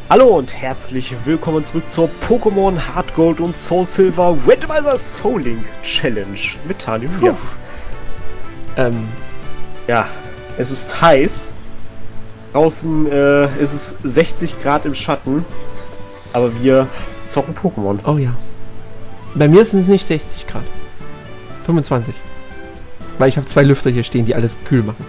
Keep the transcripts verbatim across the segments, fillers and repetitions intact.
Hallo und herzlich willkommen zurück zur Pokémon Heart Gold und Soul Silver Randomizer Soul Link Challenge mit Tani und mir. Ähm, ja, es ist heiß. Draußen äh, ist es sechzig Grad im Schatten, aber wir zocken Pokémon. Oh ja. Bei mir sind es nicht sechzig Grad. fünfundzwanzig. Weil ich habe zwei Lüfter hier stehen, die alles kühl machen.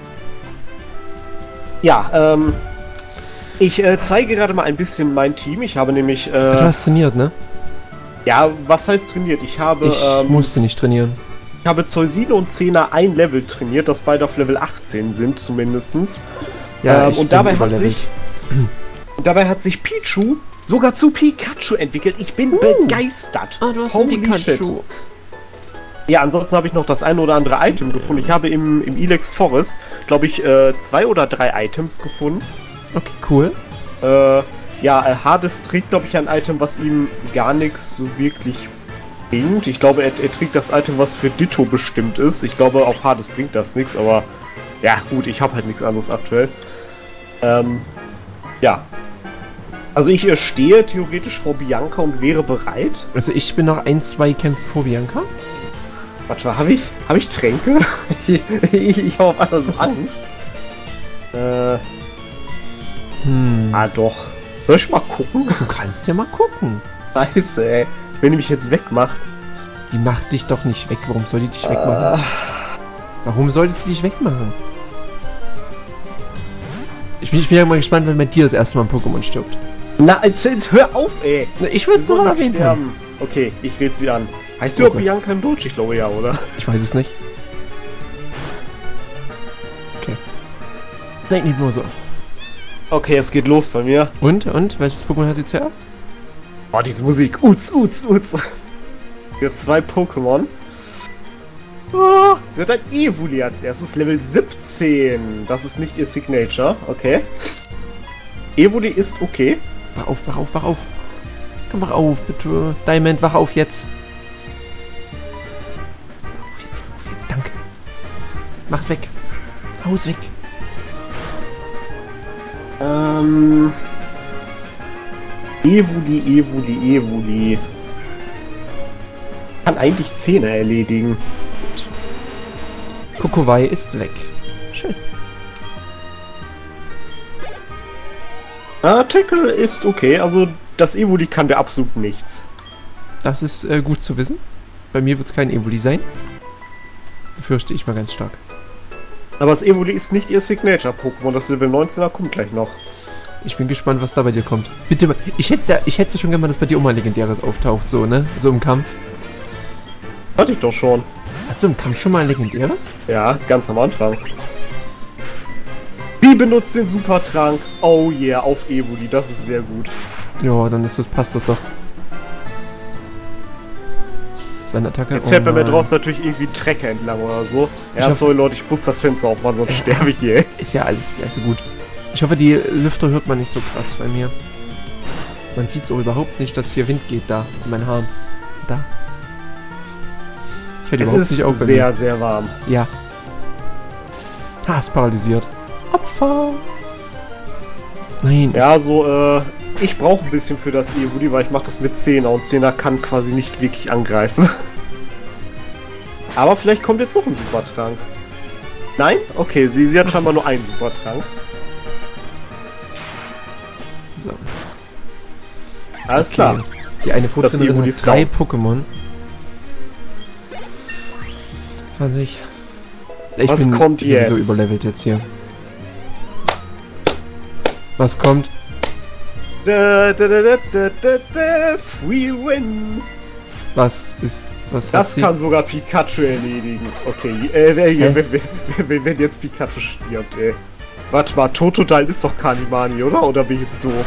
Ja, ähm... Ich äh, zeige gerade mal ein bisschen mein Team. Ich habe nämlich... Äh, du hast trainiert, ne? Ja, was heißt trainiert? Ich habe... Ich ähm, musste nicht trainieren. Ich habe Zeusine und Zehner ein Level trainiert, dass beide auf Level achtzehn sind zumindestens. Ja, ähm, ich und bin dabei hat sich und dabei hat sich Pichu sogar zu Pikachu entwickelt. Ich bin uh. begeistert. Ah, du hast Holy ein Pikachu. Shit. Ja, ansonsten habe ich noch das ein oder andere Item gefunden. Ich habe im, im Ilex Forest, glaube ich, äh, zwei oder drei Items gefunden. Okay, cool. Äh, ja, äh, Hades trägt, glaube ich, ein Item, was ihm gar nichts so wirklich bringt. Ich glaube, er, er trägt das Item, was für Ditto bestimmt ist. Ich glaube, auf Hades bringt das nichts, aber ja, gut, ich habe halt nichts anderes aktuell. Ähm, ja. Also ich äh, stehe theoretisch vor Bianca und wäre bereit. Also ich bin noch ein, zwei Kämpfe vor Bianca. Warte, habe ich, habe ich Tränke? ich ich, ich habe auf einmal so Angst. Äh... Hm. Ah, doch. Soll ich mal gucken? Du kannst ja mal gucken. Scheiße, ey. Wenn die mich jetzt wegmacht. Die macht dich doch nicht weg. Warum soll die dich wegmachen? Uh. Warum sollte sie dich wegmachen? Ich bin, ich bin ja mal gespannt, wenn bei dir das erste Mal ein Pokémon stirbt. Na, jetzt, jetzt hör auf, ey. Ich will es nur mal erwähnt haben. Okay, ich red sie an. Heißt du auch Bianca im Deutsch? Ich glaube ja, oder? Ich weiß es nicht. Okay. Nein, nicht nur so. Okay, es geht los bei mir. Und? Und? Welches Pokémon hat sie zuerst? Oh, diese Musik. Uts, uts, uts. Sie hat zwei Pokémon. Oh, sie hat ein Evoli als erstes. Level siebzehn. Das ist nicht ihr Signature. Okay. Evoli ist okay. Wach auf, wach auf, wach auf. Komm, wach auf, bitte. Diamond, wach auf jetzt. Wach auf jetzt, wach auf jetzt. Danke. Mach's weg. Hau's weg. Ähm... Evoli, Evoli, Evoli. Kann eigentlich Zehner erledigen. Kokowai ist weg. Schön. Ah, Tackle ist okay. Also, das Evoli kann der absolut nichts. Das ist äh, gut zu wissen. Bei mir wird es kein Evoli sein. Befürchte ich mal ganz stark. Aber das Evoli ist nicht ihr Signature-Pokémon. Das Level neunzehner kommt gleich noch. Ich bin gespannt, was da bei dir kommt. Bitte, ich hätte ja, ich hätte schon gerne mal, dass bei dir auch mal Legendäres auftaucht, so, ne? So im Kampf. Hatte ich doch schon. Hast du im Kampf schon mal ein Legendäres? Ja, ganz am Anfang. Sie benutzt den Supertrank. Oh yeah, auf Evoli. Das ist sehr gut. Ja, dann ist das, passt das doch. Seine Attacke. Jetzt fährt oh bei mir draußen natürlich irgendwie ein Trecker entlang oder so. Ja, sorry Leute, ich muss das Fenster aufmachen, sonst sterbe ich hier. Ist ja alles, also gut. Ich hoffe, die Lüfter hört man nicht so krass bei mir. Man sieht es auch überhaupt nicht, dass hier Wind geht da in meinen Haaren. Da. Das fällt es überhaupt ist nicht auf bei sehr, mir. sehr warm. Ja. Ha, ist paralysiert. Opfer. Nein. Ja, so, äh, ich brauche ein bisschen für das Evoli, weil ich mache das mit Zehner und Zehner kann quasi nicht wirklich angreifen. Aber vielleicht kommt jetzt noch ein Supertrank. Nein? Okay, sie, sie hat Ach, scheinbar nur einen Supertrank. So. Alles okay. Klar. Die eine Fototrainerin hat drei Pokémon. zwanzig. Ich Was bin kommt sowieso jetzt? überlevelt jetzt hier. Was kommt? Da, da, da, da, da, da, da, free win. Was ist... Was das kann sogar Pikachu erledigen. Okay, äh, wenn, wenn, wenn, wenn jetzt Pikachu stirbt, ey. Warte mal, Totodile ist doch Kanimani, oder? Oder bin ich jetzt doof?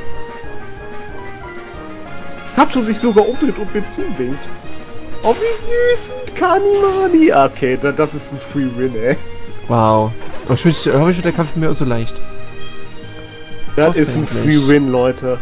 Pikachu sich sogar umdreht und mir zuwinkt. Oh, wie süß! Kanimani! Okay, das ist ein Free Win, ey. Wow. Ich hoffe, ich wird der Kampf mit mir auch so leicht. Das ist ein Free Win, Leute.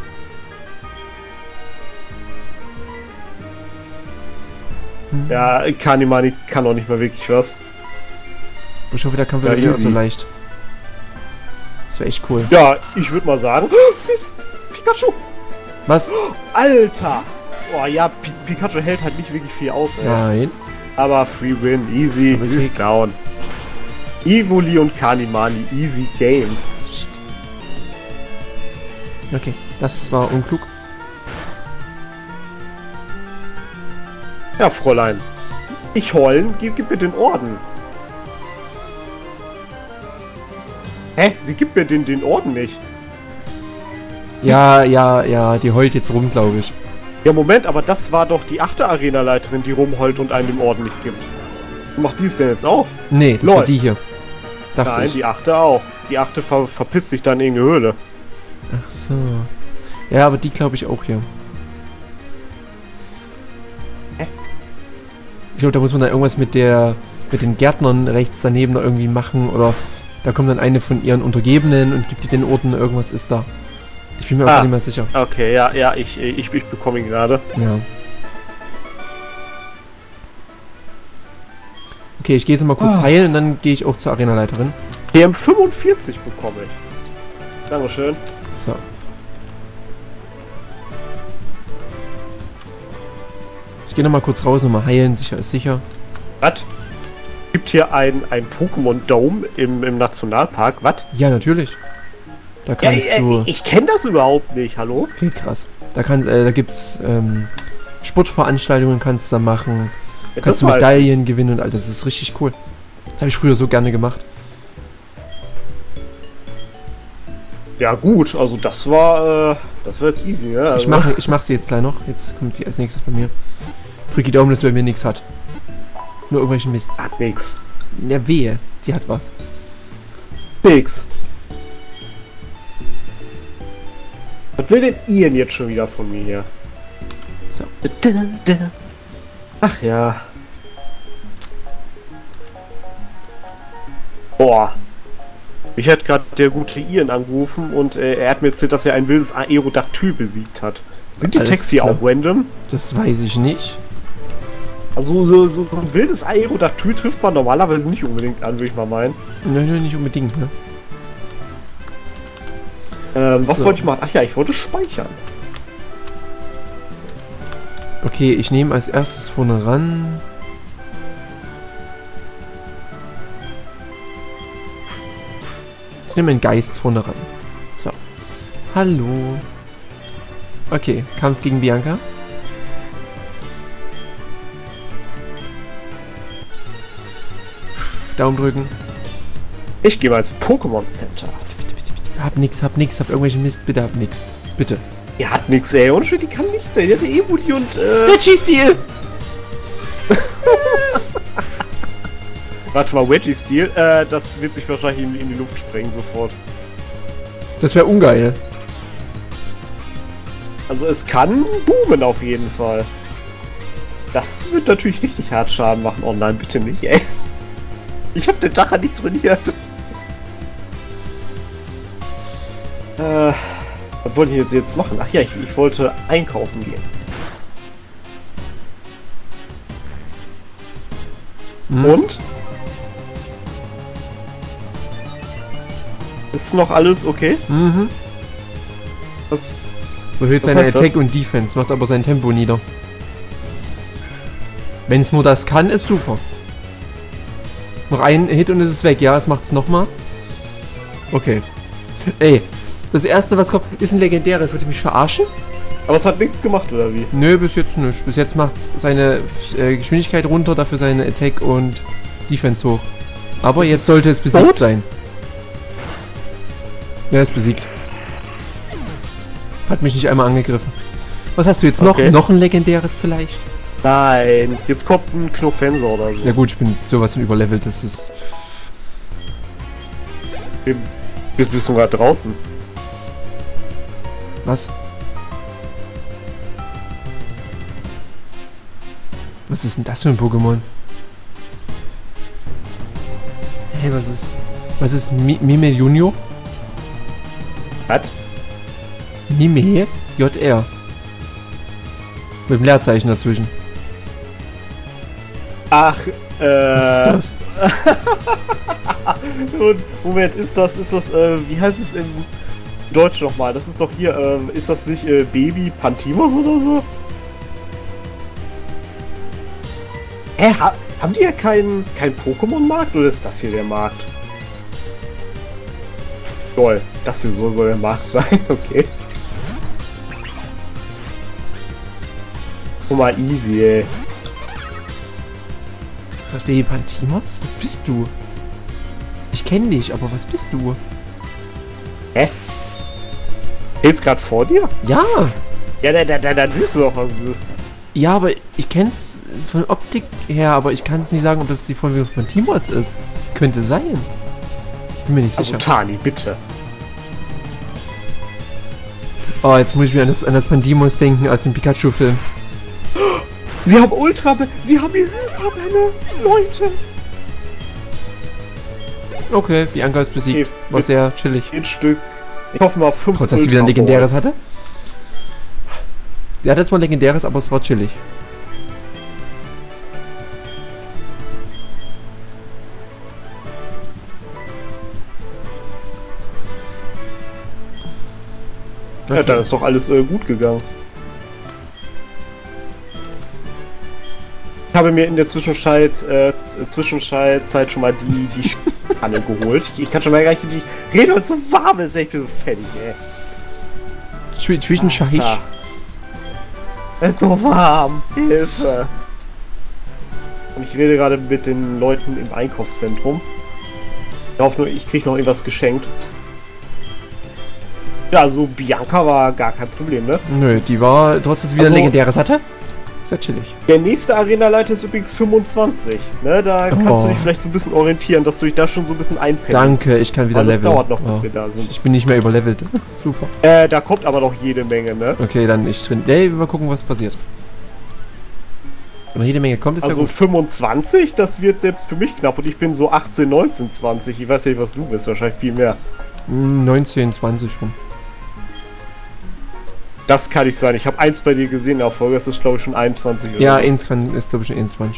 Hm. Ja, Kanimani kann auch nicht mal wirklich was. Ich hoffe, der Kampf wird ja, mir auch so leicht. Das wäre echt cool. Ja, ich würde mal sagen... Pikachu! Was? Alter! Boah, ja, P Pikachu hält halt nicht wirklich viel aus, ey. Nein. Aber Free Win, easy, Aber ist Sieg. down. Evoli und Kanimani, easy game. Shit. Okay, das war unklug. Ja, Fräulein. Ich heulen, gib, gib mir den Orden. Hä? Sie gibt mir den, den Orden nicht. Ja, ja, ja, die heult jetzt rum, glaube ich. Ja, Moment, aber das war doch die achte Arena-Leiterin, die rumheult und einem den Orden nicht gibt. Macht die es denn jetzt auch? Nee, das Lol. war die hier. Dachte Nein, ich. die achte auch. Die achte ver verpisst sich dann in die Höhle. Ach so. Ja, aber die glaube ich auch hier. Hä? Ich glaube, da muss man dann irgendwas mit der mit den Gärtnern rechts daneben noch irgendwie machen oder da kommt dann eine von ihren Untergebenen und gibt die den Orden, irgendwas ist da. Ich bin mir Ah. auch nicht mehr sicher. Okay, ja, ja, ich, ich, ich bekomme ihn gerade. Ja. Okay, ich gehe jetzt mal kurz Ah. heilen und dann gehe ich auch zur Arenaleiterin. T M fünfundvierzig bekomme ich. Dankeschön. So. Ich gehe noch mal kurz raus, nochmal heilen, sicher ist sicher. Was? Gibt hier ein, ein Pokémon Dome im, im Nationalpark? Was? Ja, natürlich. Da Ja, kannst ich, du... ich, ich kenne das überhaupt nicht, hallo? Okay, krass. Da, kann, äh, da gibt's ähm, Sportveranstaltungen, kannst du da machen. Ja, Kannst du weiß ich. Medaillen gewinnen und all das ist richtig cool. Das habe ich früher so gerne gemacht. Ja gut, also das war, äh, das war jetzt easy, ne? Also, Ich mache ich mach sie jetzt gleich noch. Jetzt kommt die als nächstes bei mir. Drück die Daumen, dass sie bei mir nichts hat. Nur irgendwelchen Mist. Hat nix. Ja, wehe. Die hat was. Nix. Was will denn Ian jetzt schon wieder von mir hier? So. Ach ja. Boah. Ich hat gerade der gute Ian angerufen und äh, er hat mir erzählt, dass er ein wildes Aerodactyl besiegt hat. Sind die Alles Texte hier klar. auch random? Das weiß ich nicht. Also so, so, so ein wildes Aerodactyl trifft man normalerweise nicht unbedingt an, würde ich mal meinen. Nein, nein, nicht unbedingt, ne? Ähm, was So. wollte ich machen? Ach ja, ich wollte speichern. Okay, ich nehme als erstes vorne ran. Ich nehme einen Geist vorne ran. So. Hallo. Okay, Kampf gegen Bianca. Daumen drücken. Ich gehe mal ins Pokémon Center. Bitte, bitte, bitte. Hab nix, hab nix, hab irgendwelche Mist. Bitte, hab nix. Bitte. Die hat nix, ey. Und die kann nichts, ey. Die hat Evoli und, äh... Reggie-Stil! Warte mal, Reggie-Stil? Äh, das wird sich wahrscheinlich in, in die Luft sprengen sofort. Das wäre ungeil. Also es kann boomen auf jeden Fall. Das wird natürlich richtig hart Schaden machen. Oh nein, bitte nicht, ey. Ich hab den Dacher nicht trainiert. Äh, was wollte ich jetzt, jetzt machen? Ach ja, ich, ich wollte einkaufen gehen. Hm. Und? Ist noch alles okay? Mhm. Was? So erhöht Was seine heißt Attack das? und Defense, macht aber sein Tempo nieder. Wenn es nur das kann, ist super. Noch ein Hit und es ist weg. Ja, es macht's nochmal. Okay. Ey, das erste, was kommt, ist ein legendäres. Wollt ihr mich verarschen? Aber es hat nichts gemacht, oder wie? Nö, bis jetzt nicht. Bis jetzt macht's seine äh, Geschwindigkeit runter, dafür seine Attack und Defense hoch. Aber Ist jetzt es sollte es besiegt tot? sein. Er ist besiegt. Hat mich nicht einmal angegriffen. Was hast du jetzt noch? Okay. Noch ein legendäres vielleicht? Nein, jetzt kommt ein Knofenser oder so. Ja gut, ich bin sowas von überlevelt, das ist... Jetzt bist du gerade draußen. Was? Was ist denn das für ein Pokémon? Hey, was ist... Was ist Mi Mime Junior? Was? Mime? J R. Mit dem Leerzeichen dazwischen. Ach, äh... Was ist das? Und, Moment, ist das, ist das, äh, wie heißt es im... Deutsch nochmal, das ist doch hier, ähm, ist das nicht äh, Baby Pantimos oder so? Hä, ha haben die ja keinen kein Pokémon-Markt oder ist das hier der Markt? Toll, das hier so soll der Markt sein, okay. Guck mal, easy, ey. Was heißt Baby Pantimos? Was bist du? Ich kenne dich, aber was bist du? Hä? Steht's gerade vor dir? Ja! Ja, da, da, da, da, das ist doch, was es ist. Ja, aber ich kenn's von Optik her, aber ich kann es nicht sagen, ob das die Folge von Timos ist. Könnte sein. Bin mir nicht sicher. Also Tani, bitte. Oh, jetzt muss ich mir an das, an das Pandimos denken aus dem Pikachu-Film. Sie haben Ultra... Sie haben die Hyperbälle! Leute! Okay, Bianca ist besiegt. Okay, War sehr chillig. Ein Stück. Ich hoffe mal fünf. Trotz, dass sie wieder ein legendäres hatte? Sie hatte zwar ein legendäres, aber es war chillig. Ja, dann ist doch alles äh, gut gegangen. Ich habe mir in der Zwischenzeit, äh, Zwischenzeit schon mal die, die Spanne geholt. Ich, ich kann schon mal gleich die Rede, und so warm ist. Ich bin so fertig, ey. Zwischenzeit. Es ist so warm. Hilfe. Und ich rede gerade mit den Leuten im Einkaufszentrum. Ich hoffe nur, ich kriege noch irgendwas geschenkt. Ja, also Bianca war gar kein Problem, ne? Nö, die war, trotz dass sie wieder also, ein legendäres hatte. Sehr chillig. Der nächste Arenaleiter ist übrigens fünfundzwanzig. Ne, da oh. kannst du dich vielleicht so ein bisschen orientieren, dass du dich da schon so ein bisschen einpennst. Danke, ich kann wieder leveln. Das dauert noch, bis oh. wir da sind. Ich bin nicht mehr überlevelt. Super. Äh, da kommt aber noch jede Menge, ne? Okay, dann ich drin. Ey, mal gucken, was passiert. Wenn noch jede Menge kommt, ist also ja gut. fünfundzwanzig, das wird selbst für mich knapp und ich bin so achtzehn, neunzehn, zwanzig. Ich weiß ja nicht, was du bist, wahrscheinlich viel mehr. neunzehn, zwanzig rum. Das kann nicht sein. Ich habe eins bei dir gesehen in der Folge, das ist glaube ich schon einundzwanzig oder ja, so. eins kann, ist glaube ich schon einundzwanzig.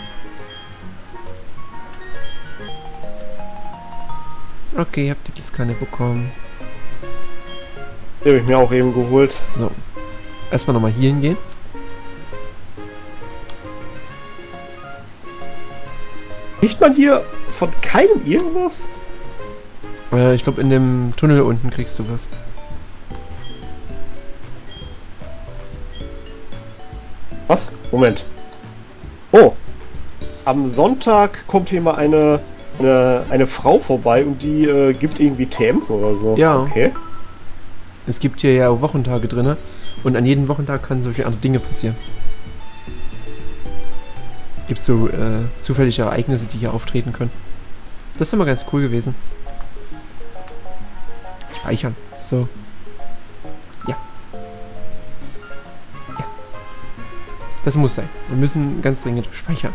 Okay, habt ihr die Skanne bekommen. Die habe ich mir auch eben geholt. So. Erstmal nochmal healen gehen. Kriegt man hier von keinem irgendwas? Äh, ich glaube in dem Tunnel unten kriegst du was. Was? Moment. Oh. Am Sonntag kommt hier mal eine, eine, eine Frau vorbei und die äh, gibt irgendwie T Ms oder so. Ja. Okay. Es gibt hier ja Wochentage drin und an jedem Wochentag können solche andere Dinge passieren. Gibt es so äh, zufällige Ereignisse, die hier auftreten können. Das ist immer ganz cool gewesen. Speichern. So. Ja. Ja. Das muss sein. Wir müssen ganz dringend speichern.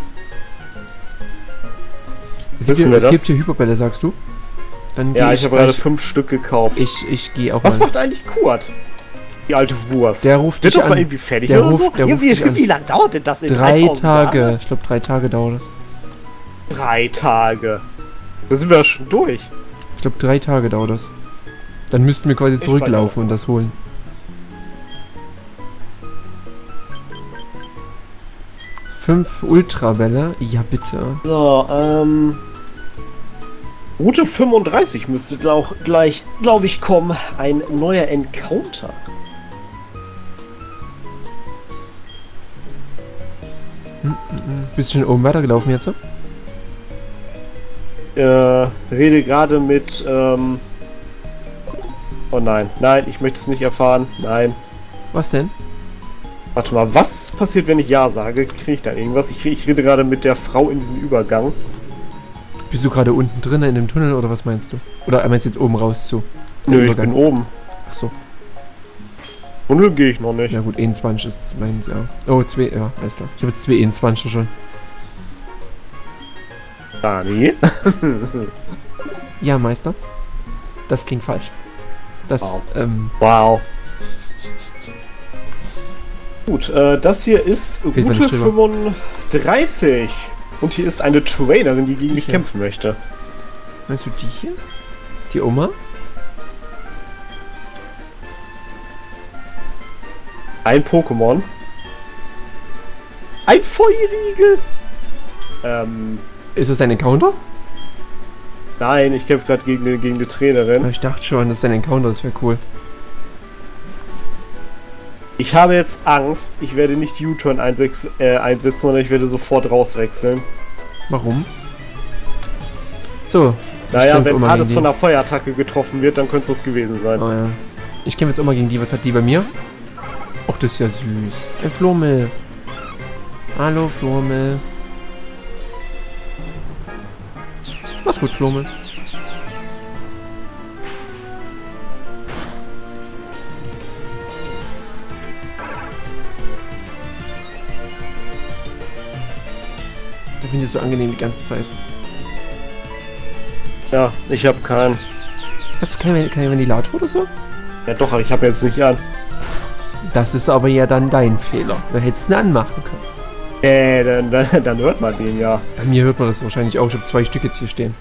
Es, gibt hier, es gibt hier Hyperbälle, sagst du? Dann ja, ich, ich habe gerade gleich, fünf Stück gekauft. Ich, ich gehe auch Was mal. macht eigentlich Kurt? Die alte Wurst. Der ruft Wird dich das mal an. irgendwie fertig Der oder ruft, so? der Ja, ruft wie, dich an. wie lange dauert denn das in Drei Tage. Jahre? Ich glaube, drei Tage dauert es. Drei Tage. Da sind wir ja schon durch. Ich glaube, drei Tage dauert das. Dann müssten wir quasi Ich zurücklaufen und das holen. Fünf Ultrabälle? Ja, bitte. So, ähm... Route fünfunddreißig müsste auch gleich, glaube ich, kommen. Ein neuer Encounter. Hm, hm, hm. Bist du schon oben weitergelaufen jetzt? So? Äh, rede gerade mit, ähm... Oh nein, nein, ich möchte es nicht erfahren. Nein. Was denn? Warte mal, was passiert, wenn ich Ja sage? Kriege ich da irgendwas? Ich, ich rede gerade mit der Frau in diesem Übergang. Bist du gerade unten drin in dem Tunnel oder was meinst du? Oder meinst du jetzt oben raus zu? Nö, ich bin oben. Ach so. Tunnel gehe ich noch nicht. Ja gut, einundzwanzig ist meins, ja. Oh, zwei, ja, alles klar. Ich habe jetzt zwei einundzwanzig schon. Dani? Ja, Meister. Das klingt falsch. Das, wow. ähm... Wow. Gut, äh, das hier ist Route fünfunddreißig. Und hier ist eine Trainerin, die gegen mich kämpfen möchte. Meinst du die hier? Die Oma? Ein Pokémon. Ein Feuerriegel. Ähm. Ist das dein Encounter? Nein, ich kämpfe gerade gegen, gegen die Trainerin. Ich dachte schon, das ist dein Encounter, das wäre cool. Ich habe jetzt Angst, ich werde nicht U-Turn einsetzen, äh, einsetzen, sondern ich werde sofort rauswechseln. Warum? So. Naja, wenn alles von einer Feuerattacke getroffen wird, dann könnte es das gewesen sein. Oh ja. Ich kämpfe jetzt auch mal gegen die. Was hat die bei mir? Ach, das ist ja süß. Ein Flurmel. Hallo, Flurmel. Mach's gut, Flurmel. Der Wind ist so angenehm die ganze Zeit. Ja, ich habe keinen. Hast du keinen kein Ventilator oder so? Ja doch, aber ich habe jetzt nicht an. Das ist aber ja dann dein Fehler. Da hättest du ihn anmachen können. Äh, dann, dann, dann hört man den ja. Bei mir hört man das wahrscheinlich auch. Ich habe zwei Stück jetzt hier stehen.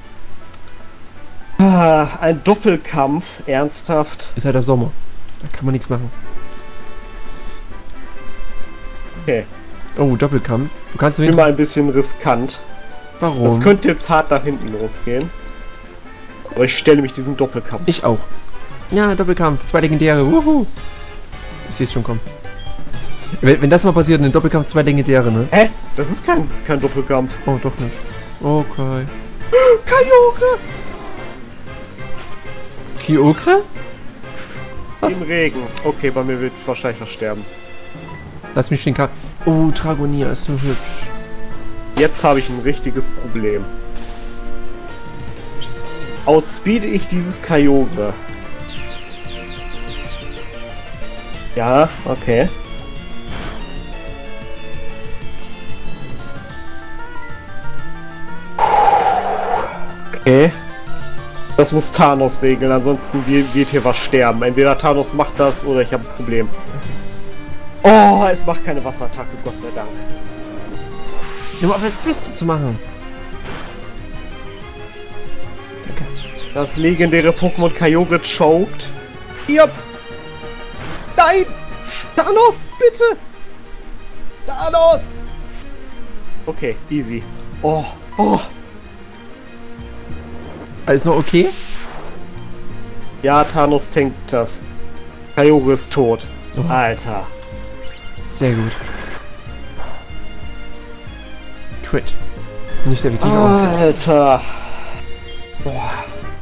Ah, ein Doppelkampf, ernsthaft. Ist halt der Sommer. Da kann man nichts machen. Okay. Oh, Doppelkampf. Du kannst Ich bin mal ein bisschen riskant. Warum? Das könnte jetzt hart nach hinten losgehen. Aber ich stelle mich diesem Doppelkampf. Ich auch. Ja, Doppelkampf. Zwei Legendäre. Wuhu. Ich sehe es schon kommen. Wenn, wenn das mal passiert, ein Doppelkampf, zwei Legendäre, ne? Hä? Das ist kein, kein Doppelkampf. Oh, doch nicht. Okay. Kyogre! Kyogre? Was? Im Regen. Okay, bei mir wird wahrscheinlich was sterben. Lass mich den K. Oh, Dragonia ist so hübsch. Jetzt habe ich ein richtiges Problem. Outspeede ich dieses Kyogre? Ja, okay. Okay. Das muss Thanos regeln, ansonsten wird hier was sterben. Entweder Thanos macht das oder ich habe ein Problem. Oh, es macht keine Wasserattacke, Gott sei Dank. Nur auf das Twist zu machen. Danke. Das legendäre Pokémon Kyogre choked. Yep. Nein! Thanos, bitte! Thanos! Okay, easy. Oh, oh. Alles noch okay? Ja, Thanos tankt das. Kyogre ist tot. Oh. Alter. Sehr gut. Crit. Nicht der wichtige Alter. Boah.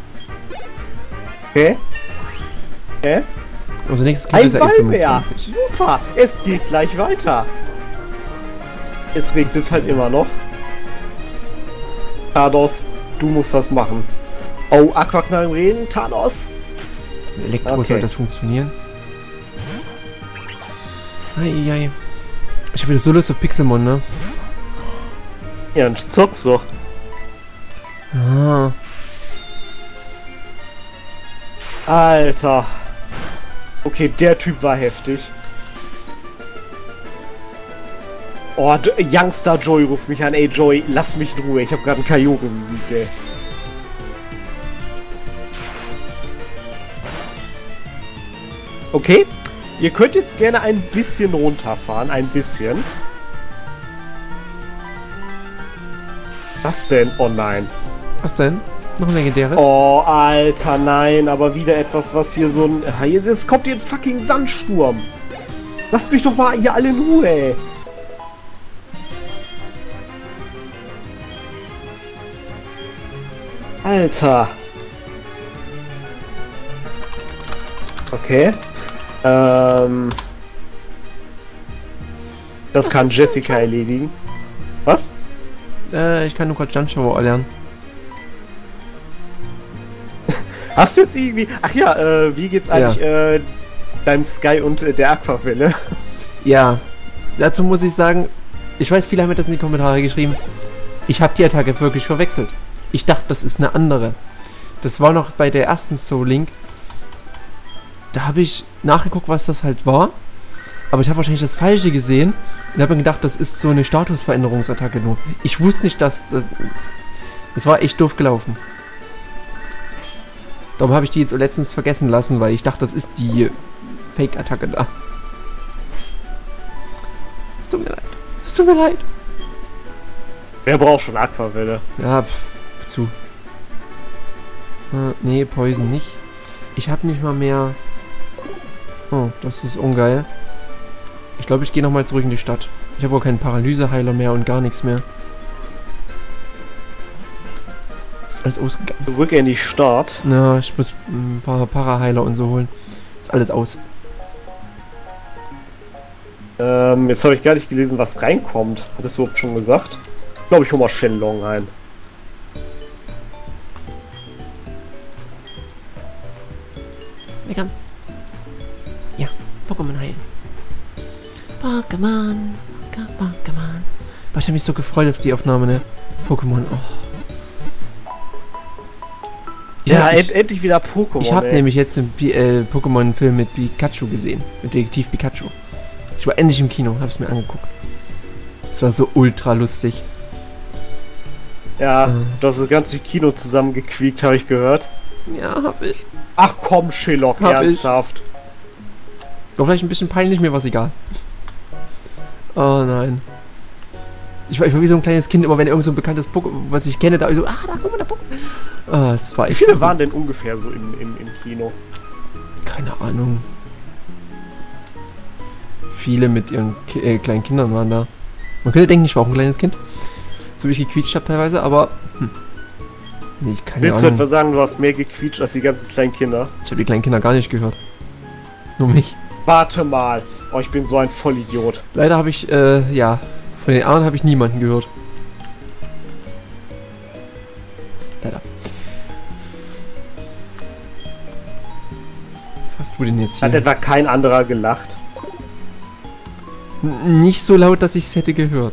Okay. Okay. Also nächstes Ein ist ja Ballbär. Super. Es geht gleich weiter. Es regnet halt immer noch. Thanos, du musst das machen. Oh, Aquaknall im Regen. Thanos. Elektro Okay. soll das funktionieren. Eieiei. Ich habe wieder so Lust auf Pixelmon, ne? Ja, ein zockst doch. Ah. Alter. Okay, der Typ war heftig. Oh, D Youngster Joy ruft mich an. Ey, Joy, lass mich in Ruhe. Ich habe gerade einen Kyogre besiegt, ey. Okay. Ihr könnt jetzt gerne ein bisschen runterfahren. Ein bisschen. Was denn? Oh nein. Was denn? Noch ein legendäres? Oh, Alter, nein. Aber wieder etwas, was hier so ein... Jetzt kommt hier ein fucking Sandsturm. Lasst mich doch mal hier alle in Ruhe, ey. Alter. Okay. Ähm... Das kann Jessica erledigen. Was? Äh, ich kann nur kurz Junshower erlernen. Hast du jetzt irgendwie... Ach ja, äh, wie geht's eigentlich ja. äh, deinem Sky und äh, der Aquavelle? Ja, dazu muss ich sagen, ich weiß, viele haben mir das in die Kommentare geschrieben. Ich habe die Attacke wirklich verwechselt. Ich dachte, das ist eine andere. Das war noch bei der ersten Soul Link. Da habe ich nachgeguckt, was das halt war. Aber ich habe wahrscheinlich das Falsche gesehen und habe mir gedacht, das ist so eine Statusveränderungsattacke nur. Ich wusste nicht, dass das... Das war echt doof gelaufen. Darum habe ich die jetzt letztens vergessen lassen, weil ich dachte, das ist die Fake-Attacke da. tut mir leid. Wer braucht schon Aquavelle? Ja, pf, zu. Äh, nee, Poison nicht. Ich habe nicht mal mehr... Oh, das ist ungeil. Ich glaube, ich gehe nochmal zurück in die Stadt. Ich habe auch keinen Paralyseheiler mehr und gar nichts mehr. Ist alles ausgegangen. Zurück in die Stadt. Na, ich muss ein paar Paraheiler und so holen. Ist alles aus. Ähm, jetzt habe ich gar nicht gelesen, was reinkommt. Hat das überhaupt schon gesagt? Ich glaube, ich hole mal Shenlong ein. Lecker. Ja, Pokémon heilen. Pokémon, Pokémon. Boah, ich habe mich so gefreut auf die Aufnahme, ne? Pokémon, oh. Ja, ich, end endlich wieder Pokémon. Ich habe ey. nämlich jetzt einen äh, Pokémon-Film mit Pikachu gesehen. Mit Detektiv Pikachu. Ich war endlich im Kino und habe es mir angeguckt. Es war so ultra lustig. Ja, äh. du hast das ganze Kino zusammengequiekt, habe ich gehört. Ja, hab ich. Ach komm, Sherlock, Hab ernsthaft. War vielleicht ein bisschen peinlich, mir war es egal. Oh nein. Ich war, ich war wie so ein kleines Kind, immer wenn irgend so ein bekanntes Pokémon, was ich kenne, da ich so, ah, da guck mal, der Pokémon. Ah, es war Wie echt. viele waren denn ungefähr so im, im, im Kino? Keine Ahnung. Viele mit ihren Ki äh, kleinen Kindern waren da. Man könnte denken, ich war auch ein kleines Kind. So wie ich gequietscht habe teilweise, aber... Hm. Nee, ich keine Willst du Ahnung. etwa sagen, du hast mehr gequietscht als die ganzen kleinen Kinder? Ich habe die kleinen Kinder gar nicht gehört. Nur mich. Warte mal. Oh, ich bin so ein Vollidiot. Leider habe ich, äh, ja... Von den anderen habe ich niemanden gehört. Leider. Was hast du denn jetzt hier? Hat etwa kein anderer gelacht? N nicht so laut, dass ich es hätte gehört.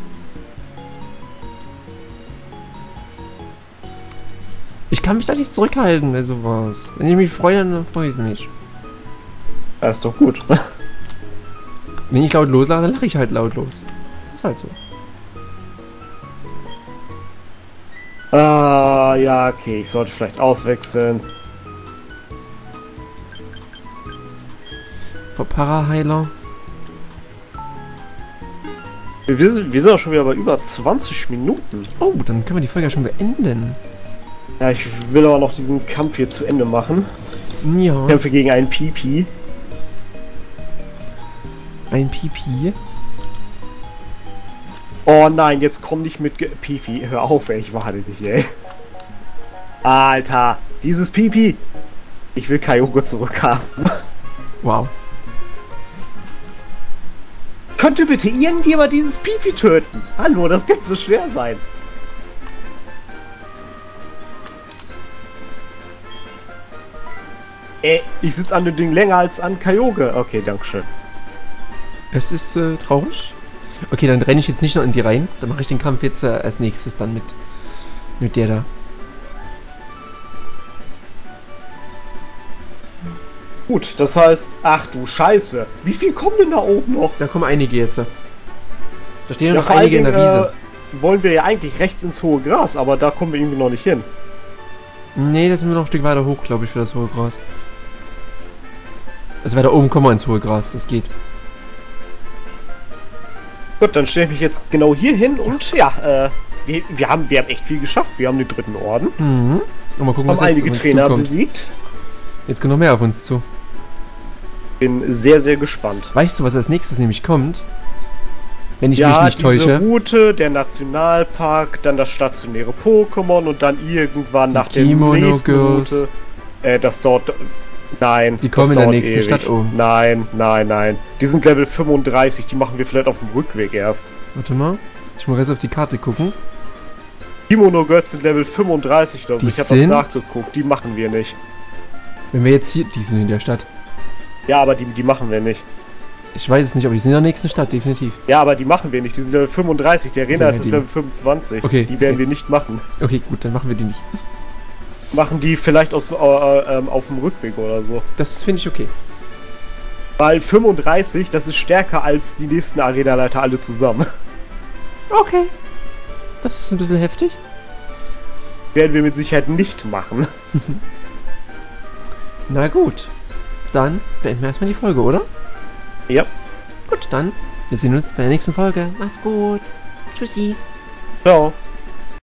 Ich kann mich da nicht zurückhalten bei sowas. Wenn ich mich freue, dann freue ich mich. Das ist doch gut. Wenn ich laut loslache, dann lache ich halt lautlos. Ist halt so. Ah, ja, okay. Ich sollte vielleicht auswechseln. Für Paraheiler. Wir sind, wir sind auch schon wieder bei über zwanzig Minuten. Oh, dann können wir die Folge ja schon beenden. Ja, ich will aber noch diesen Kampf hier zu Ende machen. Ja. Kämpfe gegen einen Pipi. Ein Pipi. Oh nein, jetzt komm nicht mit Ge Pipi. Hör auf, ey. Ich warte dich, ey. Alter, dieses Pipi. Ich will Kyogre zurückhaben. Wow. Könnte bitte irgendjemand dieses Pipi töten? Hallo, das kann nicht so schwer sein. Ey, ich sitze an dem Ding länger als an Kyogre. Okay, dankeschön. Es ist äh, traurig. Okay, dann renne ich jetzt nicht noch in die rein. Dann mache ich den Kampf jetzt äh, als nächstes dann mit, mit der da. Gut, das heißt, ach du Scheiße. Wie viel kommen denn da oben noch? Da kommen einige jetzt. Da stehen ja Ja, noch vor einige allen in der Dingen, Wiese. Äh, wollen wir ja eigentlich rechts ins hohe Gras, aber da kommen wir irgendwie noch nicht hin. Nee, das sind wir noch ein Stück weiter hoch, glaube ich, für das hohe Gras. Also weiter oben kommen wir ins hohe Gras, das geht. Gut, dann stelle ich mich jetzt genau hier hin und ja, äh, wir, wir, haben, wir haben echt viel geschafft. Wir haben den dritten Orden, Mhm. Und mal gucken, haben was jetzt auf einige uns Trainer zukommt. besiegt. Jetzt kommt noch mehr auf uns zu. Bin sehr, sehr gespannt. Weißt du, was als nächstes nämlich kommt? Wenn ich ja, mich nicht diese täusche. Route, der Nationalpark, dann das stationäre Pokémon und dann irgendwann Die nach der Kimono nächsten Girls. Route. Äh, das dauert... Nein, Die kommen das in der dauert nächsten ewig. Stadt oben. Nein, nein, nein. Die sind Level fünfunddreißig, die machen wir vielleicht auf dem Rückweg erst. Warte mal. Ich muss jetzt auf die Karte gucken. Kimono Girls sind Level fünfunddreißig oder so. Die Ich habe das sind- nachgeguckt, die machen wir nicht. Wenn wir jetzt hier... Die sind in der Stadt. Ja, aber die, die machen wir nicht. Ich weiß es nicht, aber die sind in der nächsten Stadt, definitiv. Ja, aber die machen wir nicht. Die sind Level fünfunddreißig. Der Arena Okay, ist die- Level fünfundzwanzig. Okay, Die werden okay. wir nicht machen. Okay, gut, dann machen wir die nicht. Machen die vielleicht aus, äh, äh, ähm, auf dem Rückweg oder so. Das finde ich okay. Weil fünfunddreißig, das ist stärker als die nächsten Arena-Leiter alle zusammen. Okay. Das ist ein bisschen heftig. Werden wir mit Sicherheit nicht machen. Na gut. Dann beenden wir erstmal die Folge, oder? Ja. Gut, dann Wir sehen uns bei der nächsten Folge. Macht's gut. Tschüssi. Ciao.